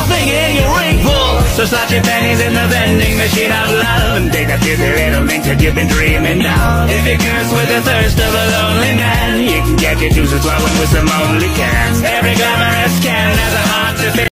thinking you're ringful. So slot your pennies in the vending machine of love and take that busy little things that you've been dreaming of. If you curse with the thirst of a lonely man, you can get your juices flowing with some only cans. Every glamorous can has a heart to fill.